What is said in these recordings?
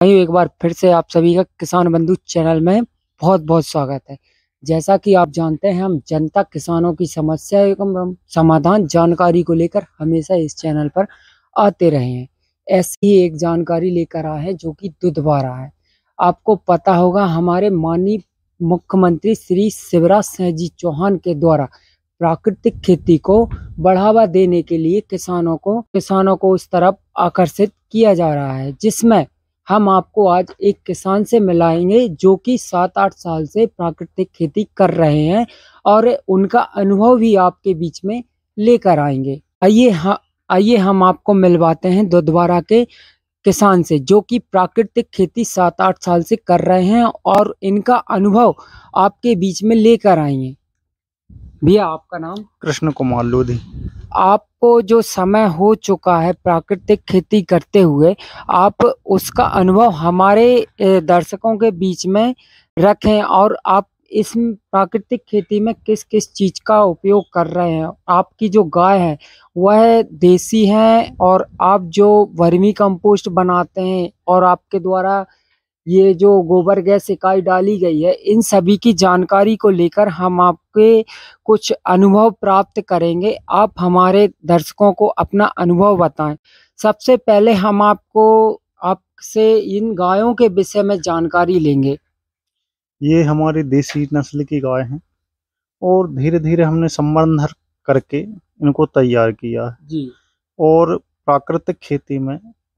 वहीं एक बार फिर से आप सभी का किसान बंधु चैनल में बहुत बहुत स्वागत है। जैसा कि आप जानते हैं, हम जनता किसानों की समस्या एवं समाधान जानकारी को लेकर हमेशा इस चैनल पर आते रहे हैं। ऐसी ही एक जानकारी लेकर आए हैं जो कि दुधवारा है। आपको पता होगा, हमारे माननीय मुख्यमंत्री श्री शिवराज सिंह जी चौहान के द्वारा प्राकृतिक खेती को बढ़ावा देने के लिए किसानों को उस तरफ आकर्षित किया जा रहा है, जिसमें हम आपको आज एक किसान से मिलाएंगे जो कि 7-8 साल से प्राकृतिक खेती कर रहे हैं और उनका अनुभव भी आपके बीच में लेकर आएंगे। आइए हम आपको मिलवाते हैं दुधवारा के किसान से जो कि प्राकृतिक खेती 7-8 साल से कर रहे हैं और इनका अनुभव आपके बीच में लेकर आएंगे। भैया, आपका नाम? कृष्ण कुमार लोधी। आपको जो समय हो चुका है प्राकृतिक खेती करते हुए, आप उसका अनुभव हमारे दर्शकों के बीच में रखें और आप इस प्राकृतिक खेती में किस किस चीज का उपयोग कर रहे हैं। आपकी जो गाय है वह देसी है और आप जो वर्मी कंपोस्ट बनाते हैं और आपके द्वारा ये जो गोबर गैस इकाई डाली गई है, इन सभी की जानकारी को लेकर हम आपके कुछ अनुभव प्राप्त करेंगे। आप हमारे दर्शकों को अपना अनुभव बताएं। सबसे पहले हम आपसे इन गायों के विषय में जानकारी लेंगे। ये हमारी देसी नस्ल की गाय हैं और धीरे धीरे हमने संवर्धन करके इनको तैयार किया है। जी। और प्राकृतिक खेती में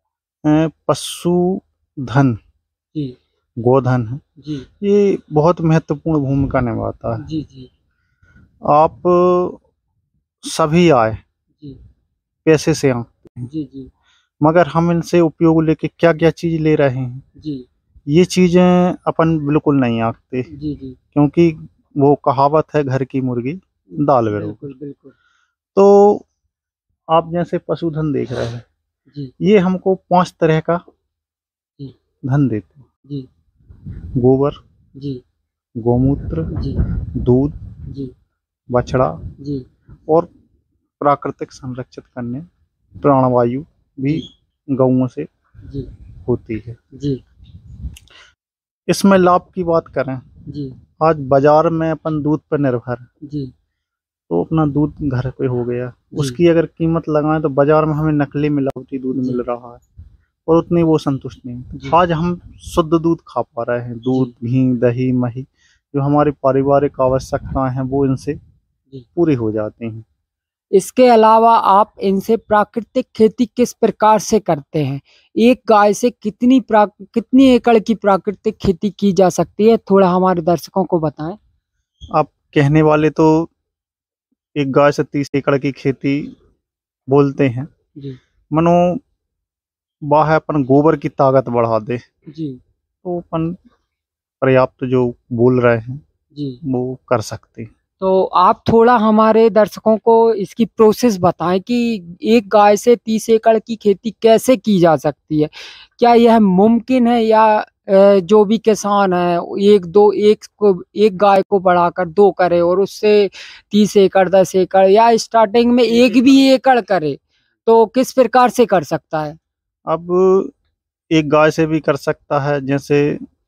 पशुधन, जी। गोधन है, जी। ये बहुत महत्वपूर्ण भूमिका निभाता है। जी। जी। आप सभी आए जी। पैसे से आते हैं, जी। जी। मगर हम इनसे उपयोग लेके क्या क्या चीज ले रहे हैं, जी। ये चीजें अपन बिल्कुल नहीं आंकते। जी। जी। क्योंकि वो कहावत है, घर की मुर्गी दाल बरोबर। बिल्कुल बिल्कुल। तो आप जैसे पशुधन देख रहे हैं, जी। ये हमको 5 तरह का जी। धन देते हैं। जी। गोबर, जी। गोमूत्र, जी। दूध, जी। बछड़ा जी। और प्राकृतिक संरक्षित करने प्राणवायु भी गौओं से जी। होती है। जी। इसमें लाभ की बात करें, जी। आज बाजार में अपन दूध पर निर्भर है, जी। तो अपना दूध घर पे हो गया, जी। उसकी अगर कीमत लगाएं तो बाजार में हमें नकली मिलावटी दूध जी। मिल रहा है और उतनी वो संतुष्ट नहीं। आज हम शुद्ध दूध खा पा रहे हैं, दूध, घी, दही, मही, जो हमारी पारिवारिक आवश्यकताएं हैं वो इनसे पूरी हो जाती हैं। इसके अलावा आप इनसे प्राकृतिक खेती किस प्रकार से करते हैं? एक गाय से कितनी एकड़ की प्राकृतिक खेती की जा सकती है, थोड़ा हमारे दर्शकों को बताएं। आप कहने वाले तो एक गाय से 30 एकड़ की खेती बोलते हैं। जी। मनो वाह अपन गोबर की ताकत बढ़ा दे जी। तो अपन पर्याप्त जो बोल रहे हैं जी। वो कर सकते हैं। तो आप थोड़ा हमारे दर्शकों को इसकी प्रोसेस बताएं कि एक गाय से 30 एकड़ की खेती कैसे की जा सकती है। क्या यह मुमकिन है या जो भी किसान है एक गाय को बढ़ाकर 2 करे और उससे 30 एकड़ 10 एकड़ या स्टार्टिंग में एक भी एकड़ करे, तो किस प्रकार से कर सकता है? अब एक गाय से भी कर सकता है, जैसे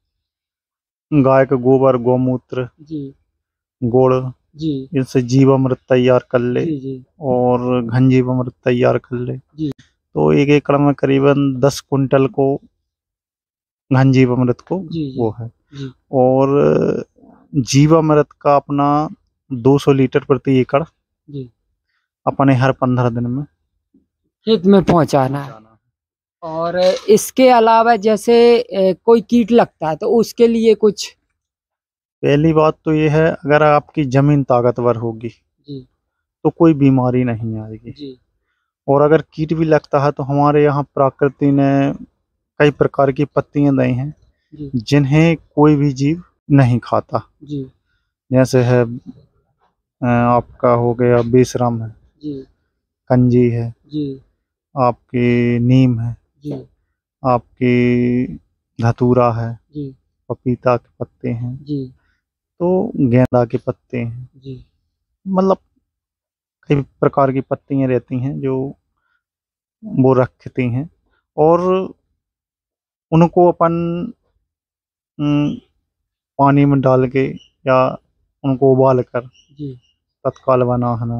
गाय का गोबर, गोमूत्र, जी। गुड़, जी। इनसे जीवामृत तैयार कर ले। जी। जी। और घन जीवामृत तैयार कर ले जी। तो 1 एकड़ में करीबन 10 कुंटल को घन जीवामृत को जी। वो है। जी। और जीवामृत का अपना 200 लीटर प्रति एकड़ जी। अपने हर 15 दिन में खेत में पहुंचाना है। और इसके अलावा जैसे कोई कीट लगता है तो उसके लिए कुछ? पहली बात तो ये है, अगर आपकी जमीन ताकतवर होगी जी। तो कोई बीमारी नहीं आएगी। जी। और अगर कीट भी लगता है तो हमारे यहाँ प्रकृति ने कई प्रकार की पत्तियां दी हैं जी। जिन्हें कोई भी जीव नहीं खाता। जी। जैसे है आपका हो गया बेशरम है, जी। कंजी है, जी। आपकी नीम है, जी। आपकी धतूरा है, जी। पपीता के पत्ते हैं, जी। तो गेंदा के पत्ते हैं। जी। मतलब कई प्रकार की पत्तियां रहती हैं जो वो रखती हैं। और उनको अपन पानी में डाल के या उनको उबाल कर जी तत्काल बनाना,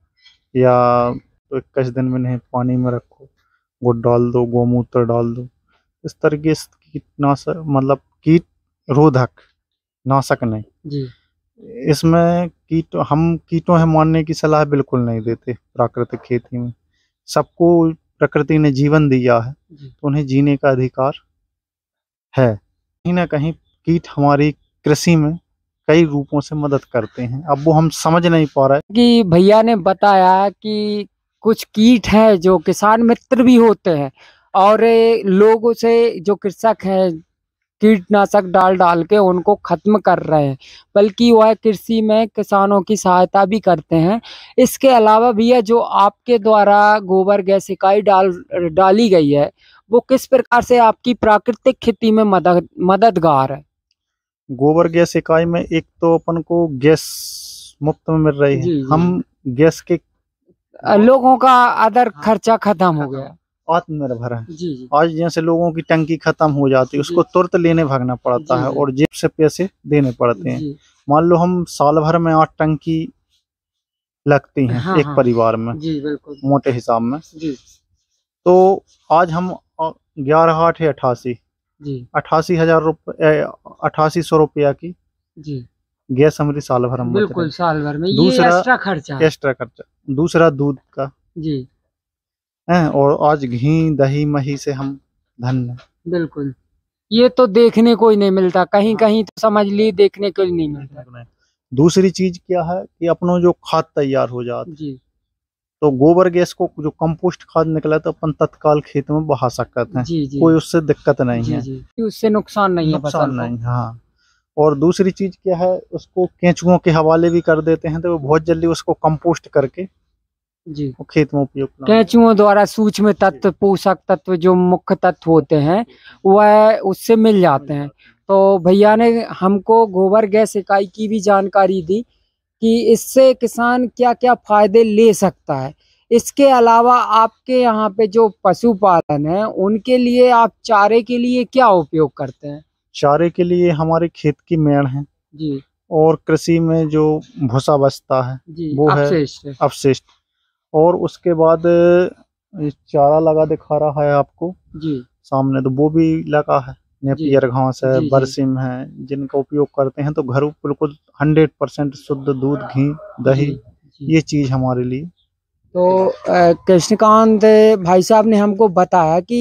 या तो 21 दिन में नहीं पानी में रखो, वो डाल दो, गोमूत्र डाल दो। इस तरीके से कीटनाशक मतलब कीट रोधक नाशक नहीं। जी इसमें हम कीटों है मारने की सलाह बिल्कुल नहीं देते। प्राकृतिक खेती में सबको प्रकृति ने जीवन दिया है, तो उन्हें जीने का अधिकार है। कहीं ना कहीं कीट हमारी कृषि में कई रूपों से मदद करते हैं, अब वो हम समझ नहीं पा रहे। कि भैया ने बताया कि कुछ कीट हैं जो किसान मित्र भी होते हैं और लोगों से जो कृषक है कीटनाशक डाल डाल के उनको खत्म कर रहे हैं, बल्कि वह कृषि में किसानों की सहायता भी करते हैं। इसके अलावा भैया जो आपके द्वारा गोबर गैस इकाई डाली गई है, वो किस प्रकार से आपकी प्राकृतिक खेती में मददगार है? गोबर गैस इकाई में एक तो अपन को गैस मुफ्त में मिल रही है। जी, जी। हम गैस के लोगों का अदर खर्चा खत्म हो गया। आत्मनिर्भर है। जी जी आज जैसे लोगों की टंकी खत्म हो जाती है, उसको तुरंत लेने भागना पड़ता जी, है जी। और जेब से पैसे देने पड़ते हैं। जी मान लो हम साल भर में 8 टंकी लगती हैं हाँ एक हाँ परिवार में, जी बिल्कुल मोटे हिसाब में। जी तो आज हम 11 8 है 88 जी 88,000 रुपये 8800 रुपया की जी गैस हमारी साल भर में बच बिल्कुल रही। साल भर में ये दूसरा एक्स्ट्रा खर्चा है। एक्स्ट्रा खर्चा, दूसरा दूध का जी है, और आज घी दही मही से हम धन्य। बिल्कुल, ये तो देखने को ही नहीं मिलता, कहीं कहीं तो समझ ली देखने को ही नहीं मिलता। दूसरी चीज क्या है कि अपनों जो खाद तैयार हो जाती, जी तो गोबर गैस को जो कंपोस्ट खाद निकला तो अपन तत्काल खेत में बहा सकते हैं। जी जी कोई उससे दिक्कत नहीं जी है, जी उससे नुकसान नहीं है नुकसान फसल को। नहीं। हाँ, और दूसरी चीज क्या है, उसको केंचुओं के हवाले भी कर देते हैं, तो वो बहुत जल्दी उसको कंपोस्ट करके जी वो खेत में उपयोग केंचुओं द्वारा सूक्ष्म तत्व पोषक तत्व जो मुख्य तत्व होते हैं वह उससे मिल जाते हैं। तो भैया ने हमको गोबर गैस इकाई की भी जानकारी दी कि इससे किसान क्या क्या फायदे ले सकता है। इसके अलावा आपके यहाँ पे जो पशुपालन है उनके लिए आप चारे के लिए क्या उपयोग करते हैं? चारे के लिए हमारे खेत की मेड़ है, जी और कृषि में जो भूसा बचता है जी वो है अपशिष्ट। अपशिष्ट। और उसके बाद चारा लगा दिखा रहा है आपको जी सामने, तो वो भी लगा है। नेपियर घास है, जी जी बरसिम है, जिनका उपयोग करते हैं तो घर बिल्कुल 100% शुद्ध दूध घी दही, जी जी ये चीज हमारे लिए। तो कृष्णकांत भाई साहब ने हमको बताया कि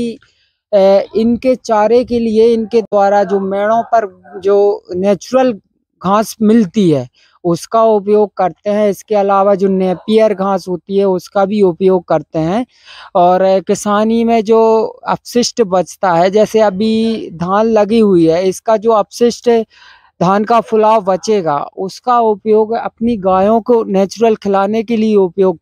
इनके चारे के लिए इनके द्वारा जो मेड़ों पर जो नेचुरल घास मिलती है उसका उपयोग करते हैं। इसके अलावा जो नेपियर घास होती है उसका भी उपयोग करते हैं। और किसानी में जो अपशिष्ट बचता है, जैसे अभी धान लगी हुई है, इसका जो अपशिष्ट धान का फुलाव बचेगा उसका उपयोग अपनी गायों को नेचुरल खिलाने के लिए उपयोग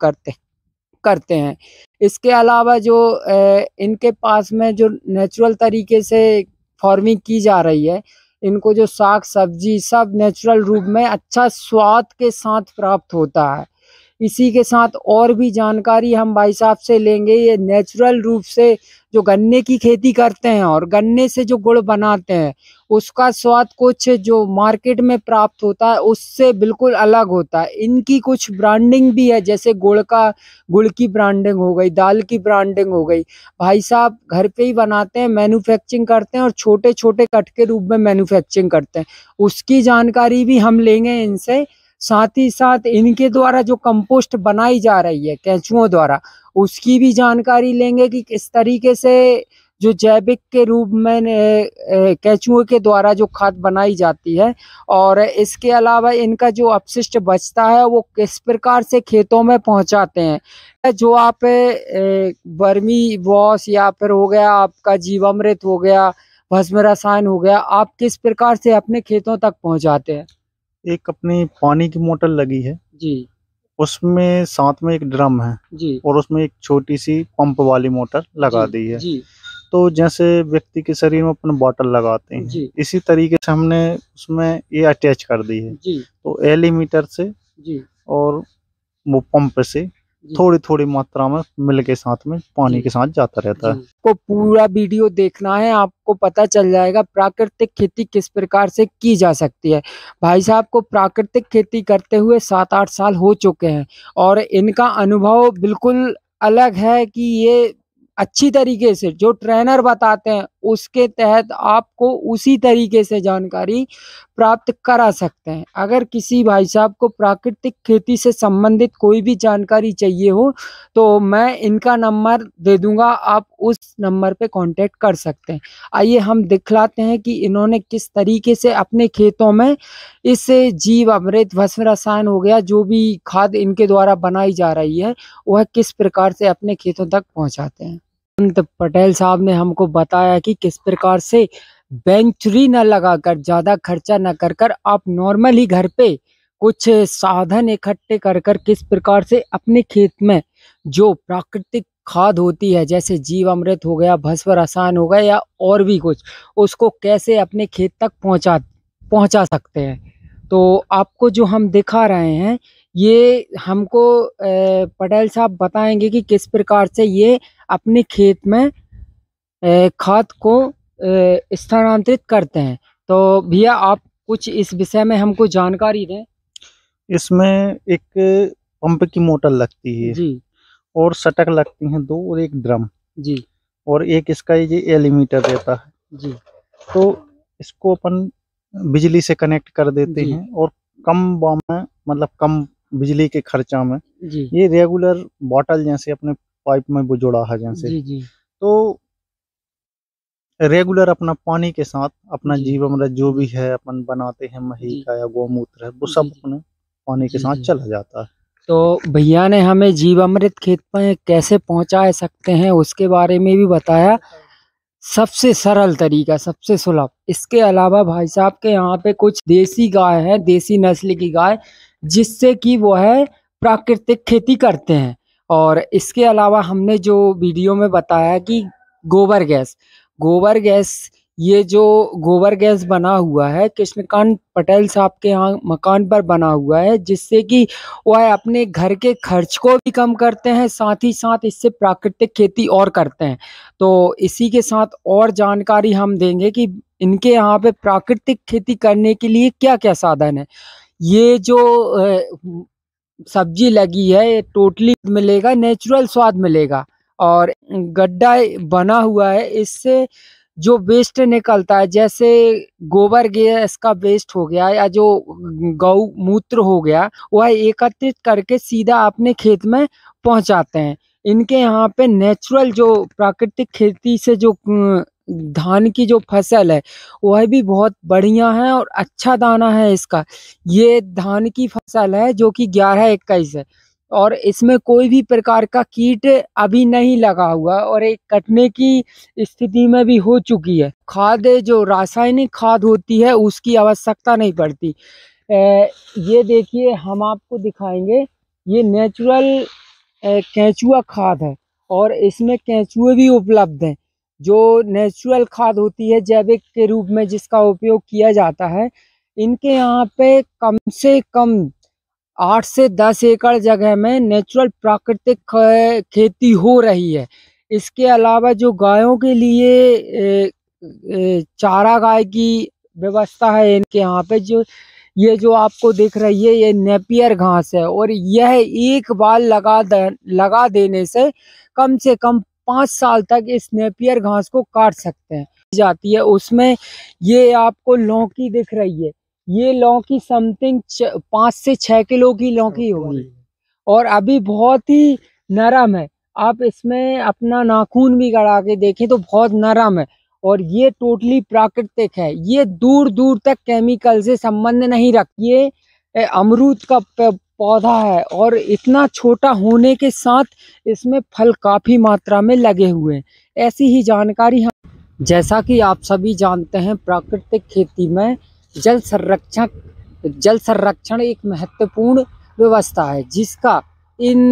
करते हैं। इसके अलावा जो इनके पास में जो नेचुरल तरीके से फार्मिंग की जा रही है, इनको जो साग सब्जी सब नेचुरल रूप में अच्छा स्वाद के साथ प्राप्त होता है। इसी के साथ और भी जानकारी हम भाई साहब से लेंगे। ये नेचुरल रूप से जो गन्ने की खेती करते हैं और गन्ने से जो गुड़ बनाते हैं उसका स्वाद कुछ जो मार्केट में प्राप्त होता है उससे बिल्कुल अलग होता है। इनकी कुछ ब्रांडिंग भी है, जैसे गुड़ की ब्रांडिंग हो गई, दाल की ब्रांडिंग हो गई। भाई साहब घर पे ही बनाते हैं, मैन्युफैक्चरिंग करते हैं और छोटे छोटे कट के रूप में मैन्युफैक्चरिंग करते हैं। उसकी जानकारी भी हम लेंगे इनसे। साथ ही साथ इनके द्वारा जो कंपोस्ट बनाई जा रही है केंचुओं द्वारा, उसकी भी जानकारी लेंगे कि किस तरीके से जो जैविक के रूप में केंचुओं के द्वारा जो खाद बनाई जाती है, और इसके अलावा इनका जो अपशिष्ट बचता है वो किस प्रकार से खेतों में पहुंचाते हैं। जो आप वर्मी वॉश या फिर हो गया आपका जीवामृत हो गया, भस्म रसायन हो गया, आप किस प्रकार से अपने खेतों तक पहुंचाते हैं? एक अपनी पानी की मोटर लगी है जी उसमें साथ में एक ड्रम है, जी और उसमें एक छोटी सी पंप वाली मोटर लगा जी दी है। जी तो जैसे व्यक्ति के शरीर में अपन बॉटल लगाते हैं, जी इसी तरीके से हमने उसमें ये अटैच कर दी है। जी तो एलीमीटर से जी और वो पंप से थोड़ी थोड़ी मात्रा में मिल के साथ में पानी के साथ जाता रहता है। को पूरा वीडियो देखना है, आपको पता चल जाएगा प्राकृतिक खेती किस प्रकार से की जा सकती है। भाई साहब को प्राकृतिक खेती करते हुए 7-8 साल हो चुके हैं और इनका अनुभव बिल्कुल अलग है कि ये अच्छी तरीके से जो ट्रेनर बताते हैं उसके तहत आपको उसी तरीके से जानकारी प्राप्त करा सकते हैं। अगर किसी भाई साहब को प्राकृतिक खेती से संबंधित कोई भी जानकारी चाहिए हो तो मैं इनका नंबर दे दूंगा, आप उस नंबर पे कांटेक्ट कर सकते हैं। आइए हम दिखलाते हैं कि इन्होंने किस तरीके से अपने खेतों में इस जीव अमृत भस्म रसायन हो गया जो भी खाद इनके द्वारा बनाई जा रही है वह किस प्रकार से अपने खेतों तक पहुंचाते हैं। जयंत पटेल साहब ने हमको बताया कि किस प्रकार से बेंचुरी न लगाकर, ज्यादा खर्चा न कर आप नॉर्मली घर पे कुछ साधन इकट्ठे कर किस प्रकार से अपने खेत में जो प्राकृतिक खाद होती है जैसे जीव अमृत हो गया, भस्म रसायन हो गया या और भी कुछ, उसको कैसे अपने खेत तक पहुंचा सकते हैं। तो आपको जो हम दिखा रहे हैं ये हमको पटेल साहब बताएंगे कि किस प्रकार से ये अपने खेत में खाद को स्थानांतरित करते हैं। तो भैया आप कुछ इस विषय में हमको जानकारी दें। इसमें एक पंप की मोटर लगती है जी और सटक लगती हैं 2 और एक ड्रम जी और एक इसका ये एलीमीटर रहता है जी। तो इसको अपन बिजली से कनेक्ट कर देते जी। हैं और कम दाम में मतलब कम बिजली के खर्चा में जी ये रेगुलर बॉटल जैसे अपने पाइप में वो जुड़ा है जैसे जी जी तो रेगुलर अपना पानी के साथ अपना जी। जीवामृत जो भी है अपन बनाते हैं मही जी। का या गौमूत्र है वो सब जी। अपने पानी के जी, साथ जी। चला जाता है। तो भैया ने हमें जीवामृत खेत में कैसे पहुंचा सकते हैं उसके बारे में भी बताया, सबसे सरल तरीका, सबसे सुलभ। इसके अलावा भाई साहब के यहाँ पे कुछ देसी गाय है, देसी नस्ल की गाय, जिससे कि वो है प्राकृतिक खेती करते हैं। और इसके अलावा हमने जो वीडियो में बताया कि गोबर गैस ये जो गोबर गैस बना हुआ है कृष्णकांत पटेल साहब के यहाँ मकान पर बना हुआ है, जिससे कि वह अपने घर के खर्च को भी कम करते हैं, साथ ही साथ इससे प्राकृतिक खेती और करते हैं। तो इसी के साथ और जानकारी हम देंगे कि इनके यहाँ पे प्राकृतिक खेती करने के लिए क्या क्या साधन है। ये जो सब्जी लगी है ये टोटली मिलेगा, नेचुरल स्वाद मिलेगा। और गड्ढा बना हुआ है, इससे जो वेस्ट निकलता है जैसे गोबर गैस का वेस्ट हो गया या जो गौ मूत्र हो गया वह एकत्रित करके सीधा अपने खेत में पहुंचाते हैं। इनके यहाँ पे नेचुरल जो प्राकृतिक खेती से जो धान की जो फसल है वह भी बहुत बढ़िया है और अच्छा दाना है इसका। ये धान की फसल है जो कि 11-21 है और इसमें कोई भी प्रकार का कीट अभी नहीं लगा हुआ और एक कटने की स्थिति में भी हो चुकी है। खाद जो रासायनिक खाद होती है उसकी आवश्यकता नहीं पड़ती। ये देखिए हम आपको दिखाएंगे, ये नेचुरल केंचुआ खाद है और इसमें केंचुए भी उपलब्ध हैं। जो नेचुरल खाद होती है जैविक के रूप में जिसका उपयोग किया जाता है, इनके यहाँ पे कम से कम 8 से 10 एकड़ जगह में नेचुरल प्राकृतिक खेती हो रही है। इसके अलावा जो गायों के लिए चारा गाय की व्यवस्था है इनके यहाँ पे, जो ये जो आपको दिख रही है ये नेपियर घास है और यह एक बार लगा देने से कम 5 साल तक इस नेपियर घास को काट सकते हैं जाती है। उसमें ये आपको लौकी दिख रही है, ये लौकी समथिंग 5 से 6 किलो की लौकी होगी और अभी बहुत ही नरम है। आप इसमें अपना नाखून भी गड़ा के देखें तो बहुत नरम है और ये टोटली प्राकृतिक है। ये दूर दूर तक केमिकल से संबंध नहीं रखती। ये अमरूद का पौधा है और इतना छोटा होने के साथ इसमें फल काफी मात्रा में लगे हुए हैं। ऐसी ही जानकारी हम, जैसा कि आप सभी जानते हैं, प्राकृतिक खेती में जल संरक्षण एक महत्वपूर्ण व्यवस्था है जिसका इन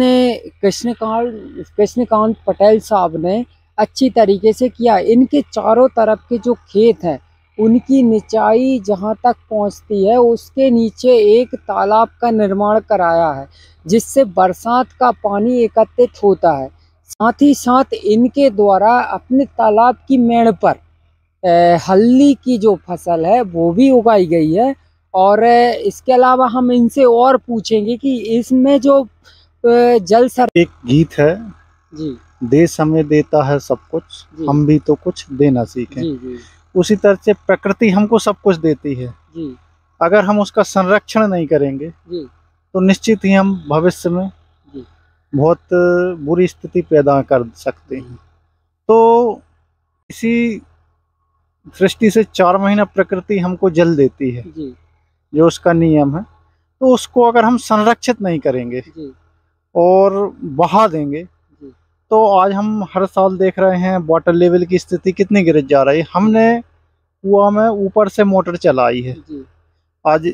कृष्णकांत पटेल साहब ने अच्छी तरीके से किया। इनके चारों तरफ के जो खेत हैं उनकी निचाई जहाँ तक पहुँचती है उसके नीचे एक तालाब का निर्माण कराया है, जिससे बरसात का पानी एकत्रित होता है। साथ ही साथ इनके द्वारा अपने तालाब की मेड़ पर हल्दी की जो फसल है वो भी उगाई गई है। और इसके अलावा हम इनसे और पूछेंगे कि इसमें जो जल सर एक गीत है, जी देश हमें देता है सब कुछ, जी हम भी तो कुछ देना सीखें। जी जी उसी तरह से प्रकृति हमको सब कुछ देती है, जी अगर हम उसका संरक्षण नहीं करेंगे जी तो निश्चित ही हम भविष्य में जी बहुत बुरी स्थिति पैदा कर सकते हैं। तो इसी सृष्टि से 4 महीना प्रकृति हमको जल देती है, जी जो उसका नियम है। तो उसको अगर हम संरक्षित नहीं करेंगे जी और बहा देंगे जी तो आज हम हर साल देख रहे हैं वाटर लेवल की स्थिति कितनी गिर जा रही है। हमने कुआं में ऊपर से मोटर चलाई है, जी आज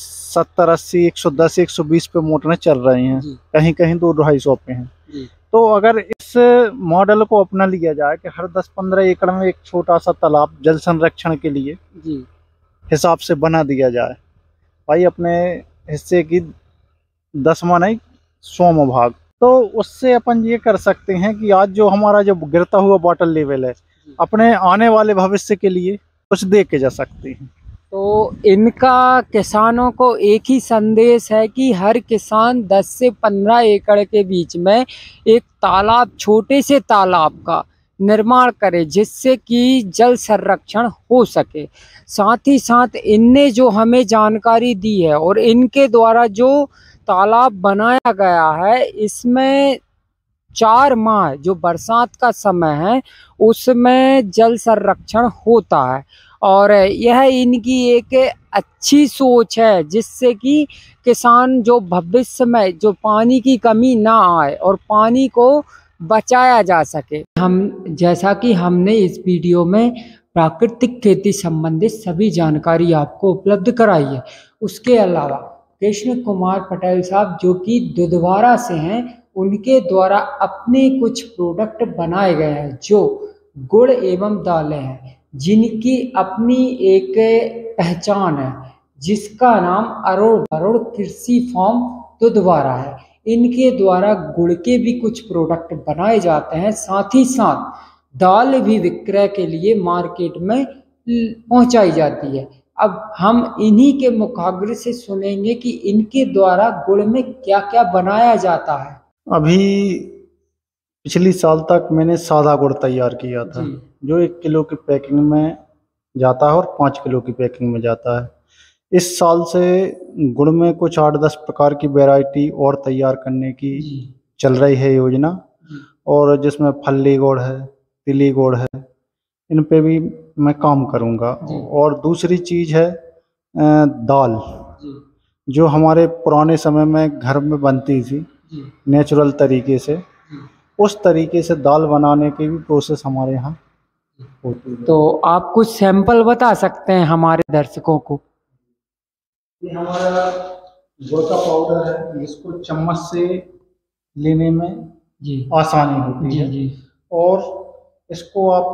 70 80 110 120 पे मोटरें चल रही हैं, जी कहीं कहीं 200-250 पे हैं। जी तो अगर इस मॉडल को अपना लिया जाए कि हर 10-15 एकड़ में एक छोटा सा तालाब जल संरक्षण के लिए जी हिसाब से बना दिया जाए, भाई अपने हिस्से की 10वां नहीं 100वां भाग, तो उससे अपन ये कर सकते हैं कि आज जो हमारा जो गिरता हुआ वाटर लेवल है, अपने आने वाले भविष्य के लिए कुछ दे के जा सकते हैं। तो इनका किसानों को एक ही संदेश है कि हर किसान 10 से 15 एकड़ के बीच में एक तालाब, छोटे से तालाब का निर्माण करे, जिससे कि जल संरक्षण हो सके। साथ ही साथ इनने जो हमें जानकारी दी है और इनके द्वारा जो तालाब बनाया गया है, इसमें 4 माह जो बरसात का समय है उसमें जल संरक्षण होता है। और यह इनकी एक अच्छी सोच है, जिससे कि किसान जो भविष्य में जो पानी की कमी ना आए और पानी को बचाया जा सके। हम जैसा कि हमने इस वीडियो में प्राकृतिक खेती संबंधित सभी जानकारी आपको उपलब्ध कराई है। उसके अलावा कृष्ण कुमार पटेल साहब जो कि दुधवारा से हैं, उनके द्वारा अपने कुछ प्रोडक्ट बनाए गए हैं जो गुड़ एवं दालें हैं, जिनकी अपनी एक पहचान है, जिसका नाम अरुण कृषि फार्म दुधवारा है। इनके द्वारा गुड़ के भी कुछ प्रोडक्ट बनाए जाते हैं, साथ ही साथ दाल भी विक्रय के लिए मार्केट में पहुंचाई जाती है। अब हम इन्हीं के मुखाग्र से सुनेंगे कि इनके द्वारा गुड़ में क्या क्या बनाया जाता है। अभी पिछली साल तक मैंने सादा गुड़ तैयार किया था, जो 1 किलो की पैकिंग में जाता है और 5 किलो की पैकिंग में जाता है। इस साल से गुड़ में कुछ 8-10 प्रकार की वैरायटी और तैयार करने की चल रही है योजना, और जिसमें फल्ली गुड़ है, तिली गुड़ है, इन पे भी मैं काम करूँगा। और दूसरी चीज़ है दाल, जो हमारे पुराने समय में घर में बनती थी नेचुरल तरीके से, उस तरीके से दाल बनाने की भी प्रोसेस हमारे यहाँ होती है। तो आप कुछ सैंपल बता सकते हैं हमारे दर्शकों को? ये हमारा गुड़ का पाउडर है, जिसको चम्मच से लेने में आसानी होती है जी। और इसको आप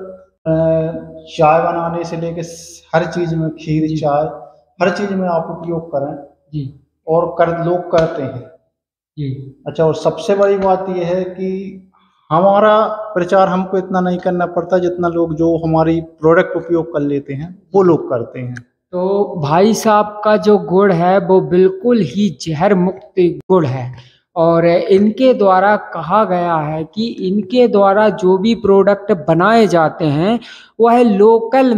चाय बनाने से लेके हर चीज में, खीर, चाय, हर चीज में आप उपयोग करें जी, और लोग करते हैं जी। अच्छा, और सबसे बड़ी बात यह है कि हमारा प्रचार हमको इतना नहीं करना पड़ता जितना लोग जो हमारी प्रोडक्ट उपयोग कर लेते हैं वो लोग करते हैं। तो भाई साहब का जो गुड़ है वो बिल्कुल ही जहर मुक्त गुड़ है, और इनके द्वारा कहा गया है कि इनके द्वारा जो भी प्रोडक्ट बनाए जाते हैं वह लोकल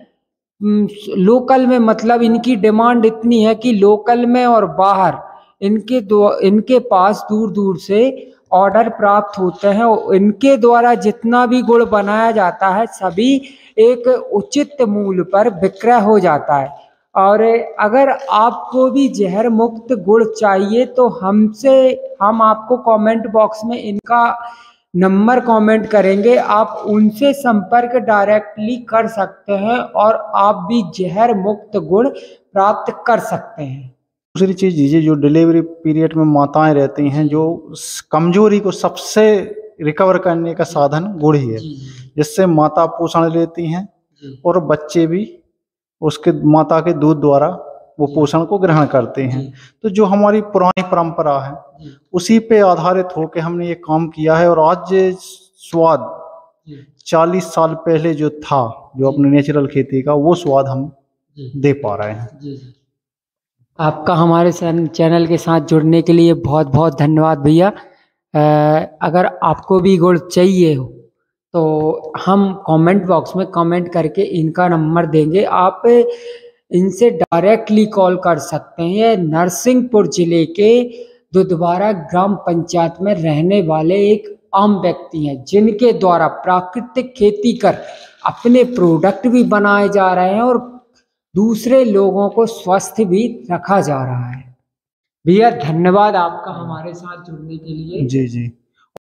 में मतलब इनकी डिमांड इतनी है कि लोकल में और बाहर इनके पास दूर दूर से ऑर्डर प्राप्त होते हैं। इनके द्वारा जितना भी गुड़ बनाया जाता है सभी एक उचित मूल्य पर विक्रय हो जाता है। और अगर आपको भी जहर मुक्त गुड़ चाहिए तो हम आपको कमेंट बॉक्स में इनका नंबर कमेंट करेंगे, आप उनसे संपर्क डायरेक्टली कर सकते हैं और आप भी जहर मुक्त गुड़ प्राप्त कर सकते हैं। दूसरी चीज़ ये जो डिलीवरी पीरियड में माताएं रहती हैं, जो कमजोरी को सबसे रिकवर करने का साधन गुड़ ही है, जिससे माता पोषण लेती हैं जी और बच्चे भी उसके माता के दूध द्वारा वो जी पोषण को ग्रहण करते हैं। जी तो जो हमारी पुरानी परंपरा है जी उसी पे आधारित होकर हमने ये काम किया है। और आज ये स्वाद जी 40 साल पहले जो था, जो जी अपने नेचुरल खेती का, वो स्वाद हम जी दे पा रहे हैं। जी जी। आपका हमारे चैनल के साथ जुड़ने के लिए बहुत बहुत धन्यवाद भैया। अगर आपको भी गुड़ चाहिए हो तो हम कमेंट बॉक्स में कमेंट करके इनका नंबर देंगे, आप इनसे डायरेक्टली कॉल कर सकते हैं। ये नरसिंहपुर जिले के दुधवारा ग्राम पंचायत में रहने वाले एक आम व्यक्ति हैं, जिनके द्वारा प्राकृतिक खेती कर अपने प्रोडक्ट भी बनाए जा रहे हैं और दूसरे लोगों को स्वस्थ भी रखा जा रहा है। भैया धन्यवाद आपका हमारे साथ जुड़ने के लिए। जी जी।